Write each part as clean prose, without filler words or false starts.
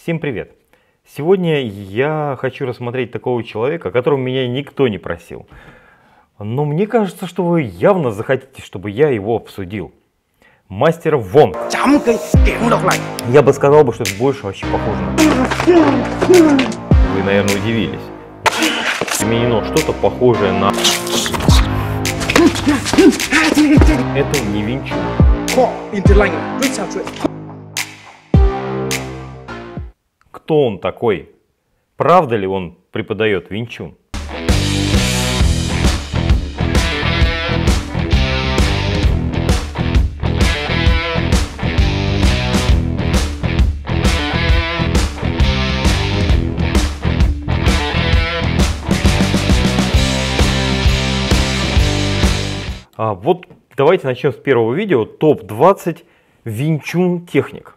Всем привет! Сегодня я хочу рассмотреть такого человека, о котором меня никто не просил. Но мне кажется, что вы явно захотите, чтобы я его обсудил. Мастер Вонг. Я бы сказал, что это больше вообще похоже на... Вы, наверное, удивились. Применено что-то похожее на... Это не Вин Чун. Кто он такой? Правда ли он преподает Вин Чун? Вот давайте начнем с первого видео. Топ-20 Вин Чун техник.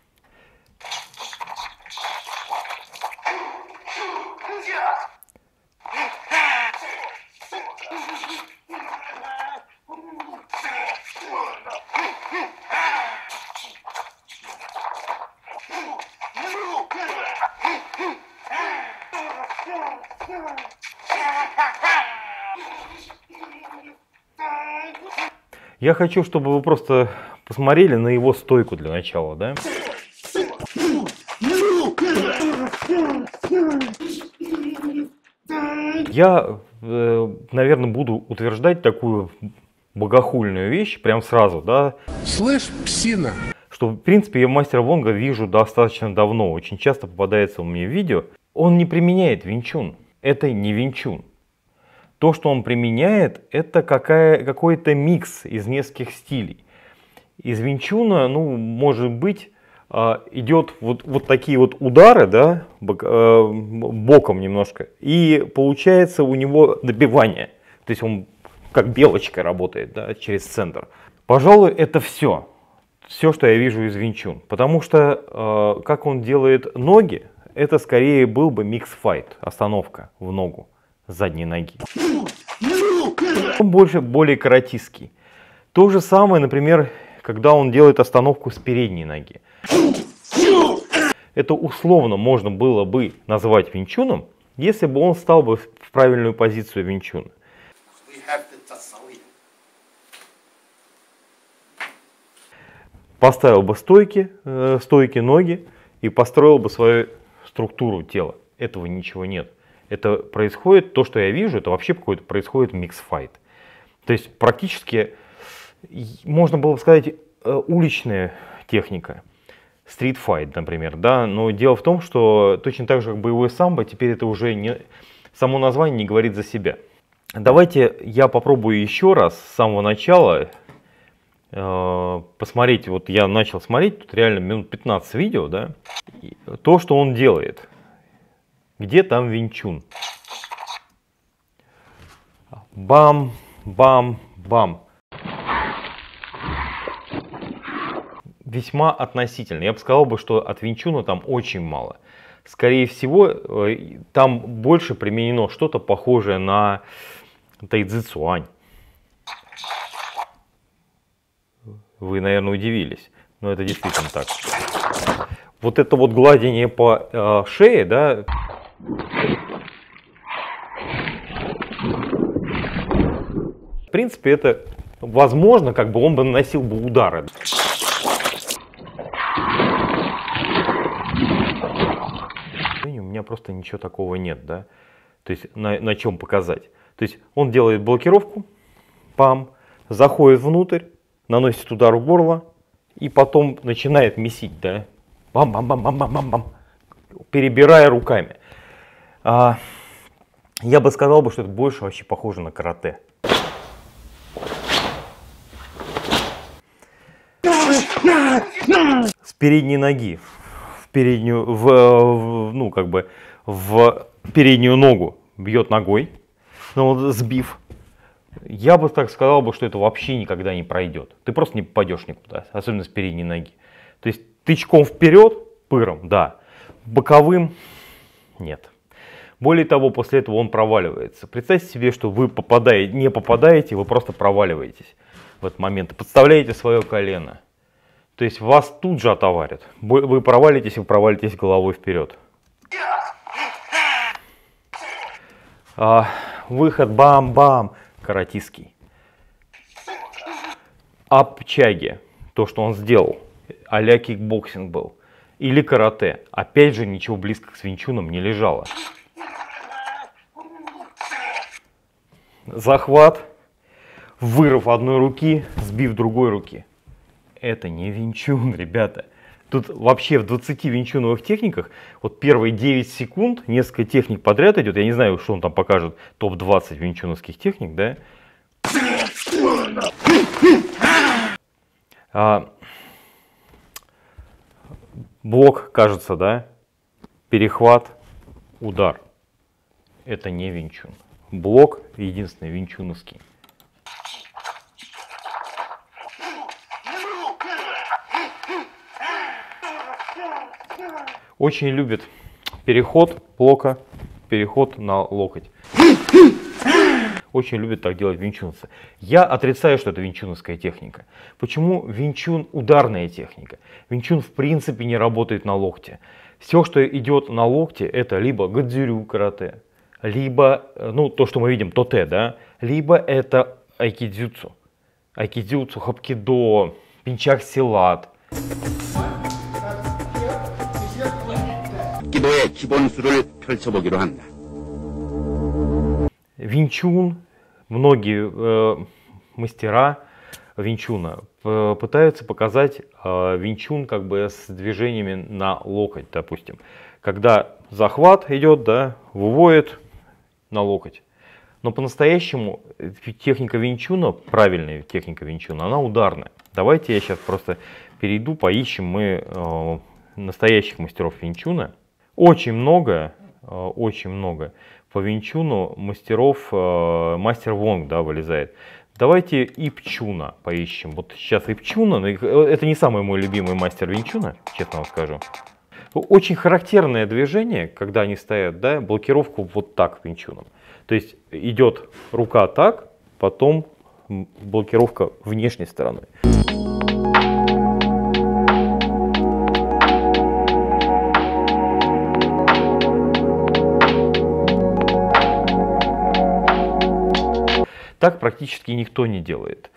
Я хочу, чтобы вы просто посмотрели на его стойку для начала, да? Я, наверное, буду утверждать такую богохульную вещь прям сразу, да? Слышь, псина! Что, в принципе, я мастера Вонга вижу достаточно давно. Очень часто попадается он мне в видео. Он не применяет Вин Чун. Это не Вин Чун. То, что он применяет, это какой-то микс из нескольких стилей. Из Вин Чуна, ну, может быть, идет вот такие вот удары, да, боком немножко. И получается у него добивание. То есть он как белочка работает, да, через центр. Пожалуй, это все. Все, что я вижу из Вин Чун. Потому что, как он делает ноги, это скорее был бы микс-файт, остановка в ногу задней ноги. Он более каратистский. То же самое, например, когда он делает остановку с передней ноги. Это условно можно было бы назвать Вин Чуном, если бы он стал бы в правильную позицию Вин Чуна. Поставил бы стойки, ноги и построил бы свою структуру тела. Этого ничего нет. Это происходит, то, что я вижу, это вообще какой-то происходит микс-файт. То есть практически, можно было бы сказать, уличная техника. Стрит-файт, например. Да? Но дело в том, что точно так же, как боевой самбо, теперь это уже не... Само название не говорит за себя. Давайте я попробую еще раз с самого начала посмотреть. Вот я начал смотреть, тут реально минут 15 видео, да? То, что он делает. Где там Вин Чун? Бам, бам, бам. Весьма относительно. Я бы сказал, что от Вин Чуна там очень мало. Скорее всего, там больше применено что-то похожее на Тайцзи Цюань. Вы, наверное, удивились. Но это действительно так. Вот это вот гладение по шее, да, в принципе, это возможно, как бы он бы наносил бы удары. У меня просто ничего такого нет, да. То есть на чем показать. То есть он делает блокировку, пам, заходит внутрь, наносит удар в горло и потом начинает месить, да. Бам-бам-бам-бам-бам-бам, перебирая руками. Я бы сказал, что это больше вообще похоже на карате. С передней ноги в переднюю, в переднюю ногу бьет ногой, сбив. Я бы так сказал, что это вообще никогда не пройдет. Ты просто не попадешь никуда, особенно с передней ноги. То есть тычком вперед, пыром, да, боковым нет. Более того, после этого он проваливается. Представьте себе, что вы не попадаете, вы просто проваливаетесь в этот момент. Подставляете свое колено. То есть вас тут же отоварят. Вы провалитесь головой вперед. Выход бам-бам, каратистский. Апчаги, то, что он сделал, а-ля кикбоксинг был. Или карате. Опять же, ничего близко к винчунам не лежало. Захват, вырыв одной руки, сбив другой руки. Это не винчун, ребята. Тут вообще в 20 винчуновых техниках, вот первые 9 секунд, несколько техник подряд идет. Я не знаю, что он там покажет, топ-20 винчуновских техник, да? Блок, кажется, да? Перехват, удар. Это не винчун. Блок единственный винчуновский. Очень любит переход блока, переход на локоть. Очень любит так делать винчунцы. Я отрицаю, что это винчуновская техника. Почему винчун ударная техника? Винчун в принципе не работает на локте. Все, что идет на локте, это либо гадзюрю карате, либо, ну, то, что мы видим, тоте, да, либо это айкидзюцу. Айкидзюцу, хапкидо, пинчак силат. 기도의 기본수를 펼쳐보기로 한다. Винчун, многие мастера винчуна пытаются показать винчун как бы с движениями на локоть, допустим. Когда захват идет, да, выводит на локоть. Но по-настоящему техника винчуна, правильная техника винчуна, она ударная. Давайте я сейчас просто перейду, поищем мы настоящих мастеров винчуна. Очень много по винчуну мастеров, мастер Вонг, да, вылезает. Давайте Ипчуна поищем. Вот сейчас Ипчуна, это не самый мой любимый мастер винчуна, честно вам скажу. Очень характерное движение, когда они ставят, да, блокировку вот так винчуном. То есть идет рука так, потом блокировка внешней стороной. Так практически никто не делает.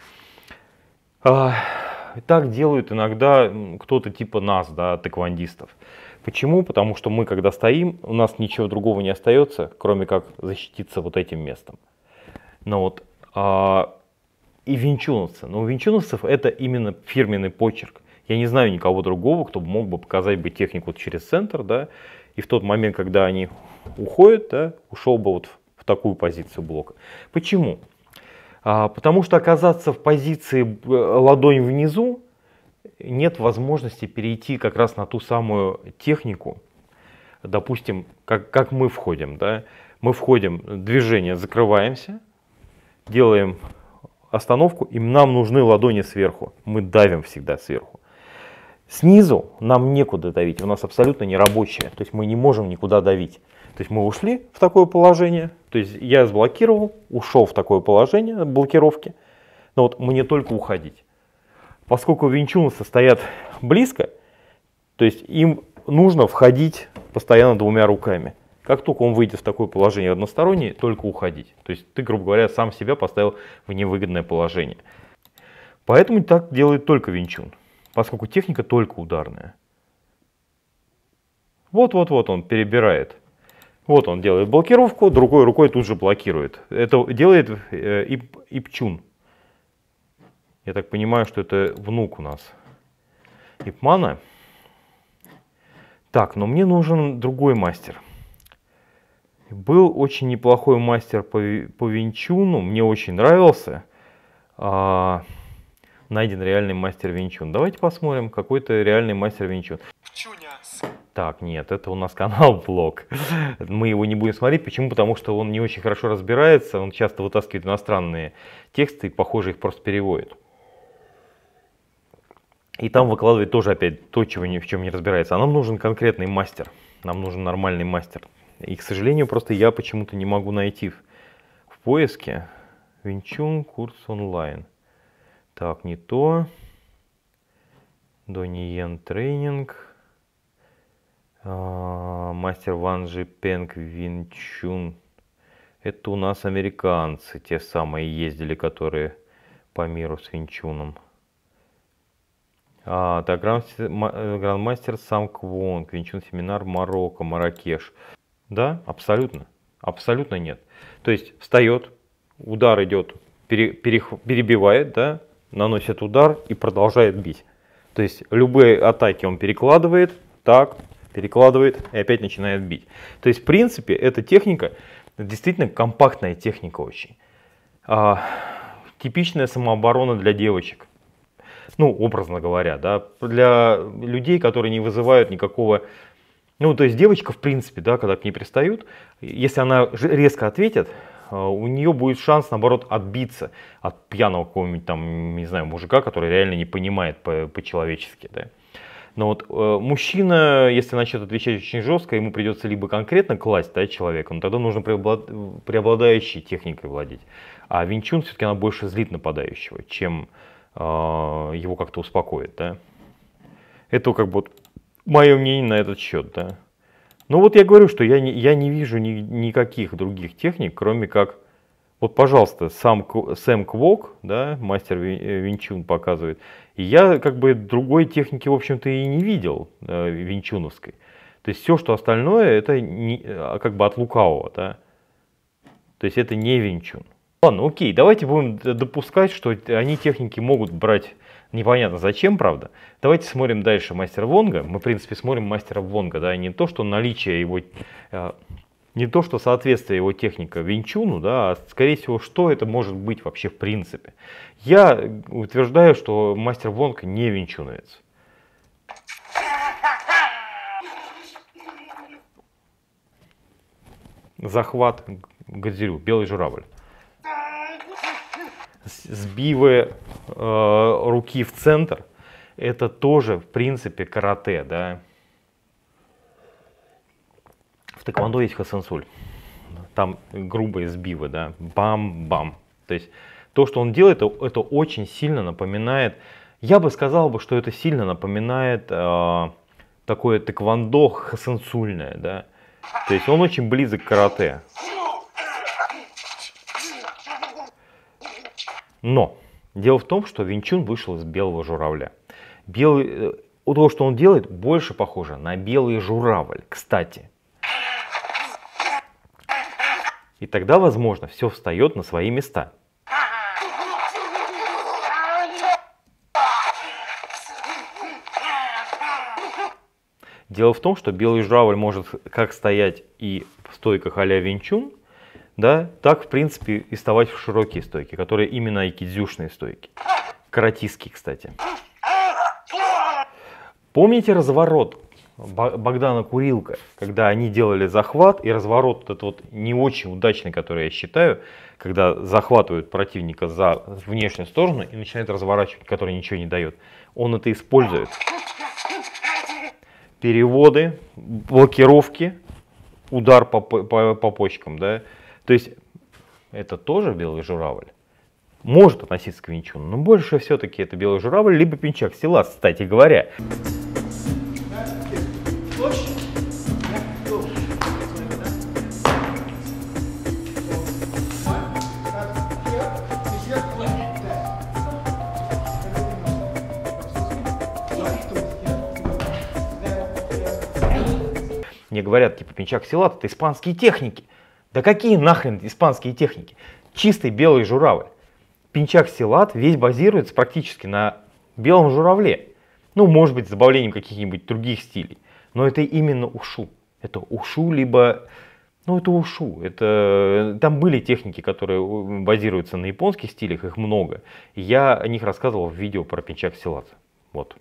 Так делают иногда кто-то типа нас, да, тэквондистов. Почему? Потому что мы, когда стоим, у нас ничего другого не остается, кроме как защититься вот этим местом. Но вот, и винчуновцы. Но у винчуновцев это именно фирменный почерк. Я не знаю никого другого, кто мог бы показать бы технику вот через центр, да, и в тот момент, когда они уходят, да, ушел бы вот в такую позицию блока. Почему? Потому что оказаться в позиции ладонь внизу нет возможности перейти как раз на ту самую технику. Допустим, как мы входим. Да? Мы входим, движение, закрываемся, делаем остановку, и нам нужны ладони сверху. Мы давим всегда сверху. Снизу нам некуда давить, у нас абсолютно не рабочее. То есть мы не можем никуда давить. То есть мы ушли в такое положение, то есть я заблокировал, ушел в такое положение блокировки, но вот мне только уходить. Поскольку винчунцы стоят близко, то есть им нужно входить постоянно двумя руками. Как только он выйдет в такое положение одностороннее, только уходить. То есть ты, грубо говоря, сам себя поставил в невыгодное положение. Поэтому так делает только винчун, поскольку техника только ударная. Вот он перебирает. Вот он делает блокировку, другой рукой тут же блокирует. Это делает Ипчун. Я так понимаю, что это внук у нас Ипмана. Так, но мне нужен другой мастер. Был очень неплохой мастер по винчуну, мне очень нравился. Найден реальный мастер винчун. Давайте посмотрим, какой-то реальный мастер винчун. Так, нет, это у нас канал-блог. Мы его не будем смотреть. Почему? Потому что он не очень хорошо разбирается. Он часто вытаскивает иностранные тексты и, похоже, их просто переводит. И там выкладывает тоже опять то, чего ни в чем не разбирается. А нам нужен конкретный мастер. Нам нужен нормальный мастер. И, к сожалению, просто я почему-то не могу найти в поиске Винчун курс онлайн. Так, не то. Доньен тренинг. Мастер Ван Жи Пенг Вин Чун. Это у нас американцы, те самые ездили, которые по миру с Вин Чуном. Так, грандмастер Сам Квонг, Вин Чун семинар Марокко, Марракеш. Да, абсолютно. Абсолютно нет. То есть встает, удар идет, перебивает, да, наносит удар и продолжает бить. То есть любые атаки он перекладывает, так, перекладывает и опять начинает бить. То есть в принципе эта техника действительно компактная техника очень. Типичная самооборона для девочек. Ну, образно говоря, да, для людей, которые не вызывают никакого... Ну, то есть девочка, в принципе, да, когда к ней пристают, если она резко ответит, у нее будет шанс, наоборот, отбиться от пьяного какого-нибудь там, не знаю, мужика, который реально не понимает по-человечески, да. Но вот мужчина, если начнет отвечать очень жестко, ему придется либо конкретно класть, да, человека, но тогда нужно преобладающей техникой владеть. А Вин Чун все-таки она больше злит нападающего, чем его как-то успокоит, да. Это как бы вот мое мнение на этот счет, да. Ну вот я говорю, что я не вижу никаких других техник, кроме как, вот, пожалуйста, Сэм Квок, да, мастер Вин Чун показывает. И я как бы другой техники, в общем-то, и не видел винчуновской. То есть все, что остальное, это как бы от лукавого, да. То есть это не Вин Чун. Ладно, окей, давайте будем допускать, что они техники могут брать непонятно зачем, правда. Давайте смотрим дальше мастера Вонга. Мы, в принципе, смотрим мастера Вонга, да, не то, что наличие его, не то, что соответствие его техника Вин Чуну, да, а скорее всего, что это может быть вообще в принципе. Я утверждаю, что мастер Вонг не винчуновец. Захват Годзилю, белый журавль. Сбивы руки в центр, это тоже в принципе карате, да. В тэквондо есть хасэнсуль, там грубые сбивы, да, бам-бам. То есть то, что он делает, это очень сильно напоминает, я бы сказал, что это сильно напоминает такое тэквондо хасэнсульное, да. То есть он очень близок к карате. Но дело в том, что Вин Чун вышел из белого журавля. То, что он делает, больше похоже на белый журавль, кстати. И тогда, возможно, все встает на свои места. Дело в том, что белый журавль может как стоять и в стойках а-ля Вин Чун, да, так, в принципе, и вставать в широкие стойки, которые именно айкидзюшные стойки. Каратистские, кстати. Помните разворот Богдана Курилка, когда они делали захват, и разворот этот вот не очень удачный, который я считаю, когда захватывают противника за внешнюю сторону и начинают разворачивать, который ничего не дает. Он это использует. Переводы, блокировки, удар по почкам, да. То есть это тоже белый журавль. Может относиться к Вин Чуну, но больше все-таки это белый журавль, либо пинчак силас, кстати говоря. Мне говорят, типа, пинчак силат — это испанские техники. Да какие нахрен испанские техники? Чистый белый журавль. Пинчак силат весь базируется практически на белом журавле. Ну, может быть, с добавлением каких-нибудь других стилей. Но это именно ушу. Это ушу, либо... Ну, это ушу. Там были техники, которые базируются на японских стилях, их много. Я о них рассказывал в видео про пинчак силат. Вот.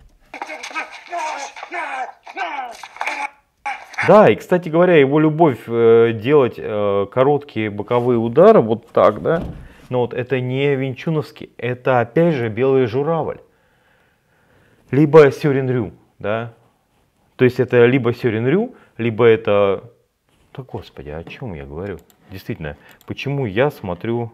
Да, и, кстати говоря, его любовь делать короткие боковые удары, вот так, да, но вот это не винчуновский, это опять же белый журавль, либо сёрин-рю, да, то есть это либо сёрин-рю, либо это, да господи, о чем я говорю, действительно, почему я смотрю,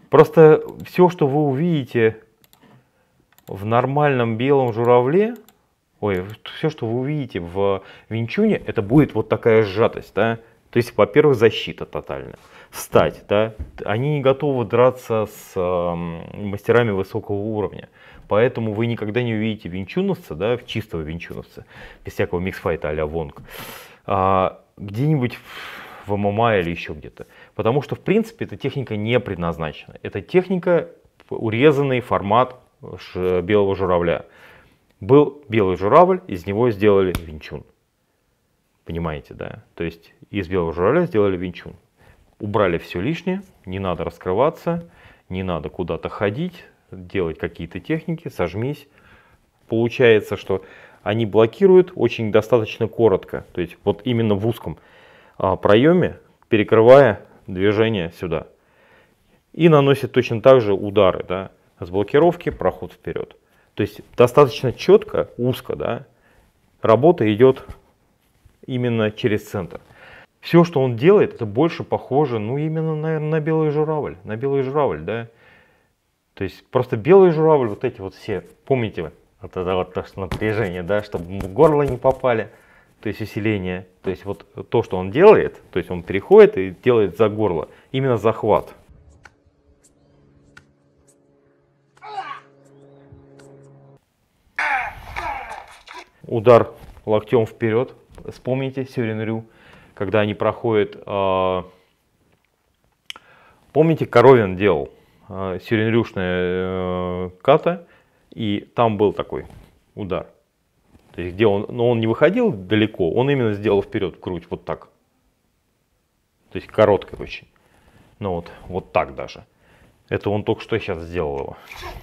просто все, что вы увидите в нормальном белом журавле, ой, все, что вы увидите в винчуне, это будет вот такая сжатость, да. То есть, во-первых, защита тотальная. Встать, да. Они не готовы драться с мастерами высокого уровня. Поэтому вы никогда не увидите винчуновца, да, чистого винчуновца, без всякого миксфайта а-ля Вонг, где-нибудь в ММА или еще где-то. Потому что, в принципе, эта техника не предназначена. Это техника, урезанный формат белого журавля. Был белый журавль, из него сделали винчун. Понимаете, да? То есть из белого журавля сделали винчун. Убрали все лишнее, не надо раскрываться, не надо куда-то ходить, делать какие-то техники, сожмись. Получается, что они блокируют очень достаточно коротко. То есть вот именно в узком проеме, перекрывая движение сюда. И наносит точно так же удары, да, с блокировки, проход вперед. То есть достаточно четко, узко, да, работа идет именно через центр. Все, что он делает, это больше похоже, ну, именно на белый журавль. На белый журавль, да. То есть просто белый журавль, вот эти вот все, помните, вот это вот то, что напряжение, да, чтобы в горло не попали, то есть усиление. То есть вот то, что он делает, то есть он переходит и делает за горло, именно захват. Удар локтем вперед. Вспомните Сюрин Рю, когда они проходят. Помните, Коровин делал сюринрюшная ката, и там был такой удар. То есть, где он, но он не выходил далеко, он именно сделал вперед в грудь, вот так. То есть короткой очень. Ну вот так даже. Это он только что сейчас сделал его.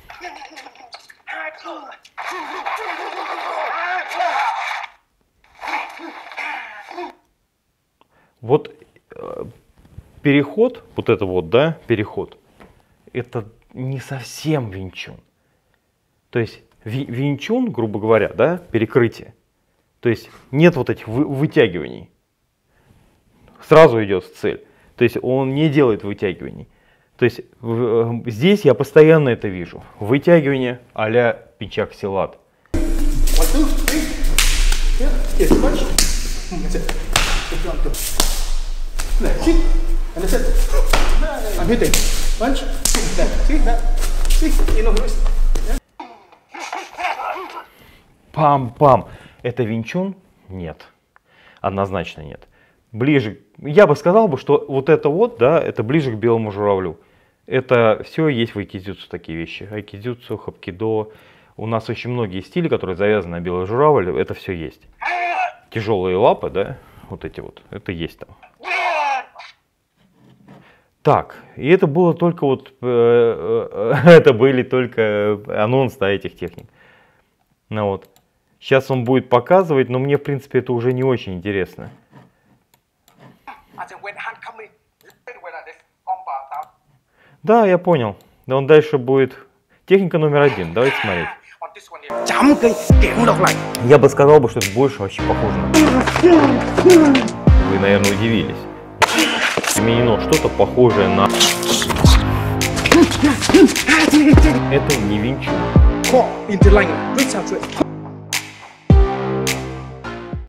Вот переход, вот это вот, да, переход, это не совсем винчун. То есть винчун, грубо говоря, да, перекрытие. То есть нет вот этих вытягиваний. Сразу идет в цель. То есть он не делает вытягиваний. То есть здесь я постоянно это вижу. Вытягивание а-ля Пенчак Силат. Пам-пам. Это винчун? Нет. Однозначно нет. Ближе, я бы сказал бы, что вот это вот, да, это ближе к белому журавлю. Это все есть в айкидзюцу такие вещи. Айкидзюцу, хапкидо. У нас очень многие стили, которые завязаны на белый журавль, это все есть. Тяжелые лапы, да, вот эти вот, это есть там. Так, и это было только вот, это были только анонсы, да, этих техник. Ну вот. Сейчас он будет показывать, но мне, в принципе, это уже не очень интересно. Да, я понял. Да, он дальше будет техника номер 1. Давайте смотреть. Я бы сказал, что это больше вообще похоже на... Вы, наверное, удивились. Применено что-то похожее на... Это не винчун.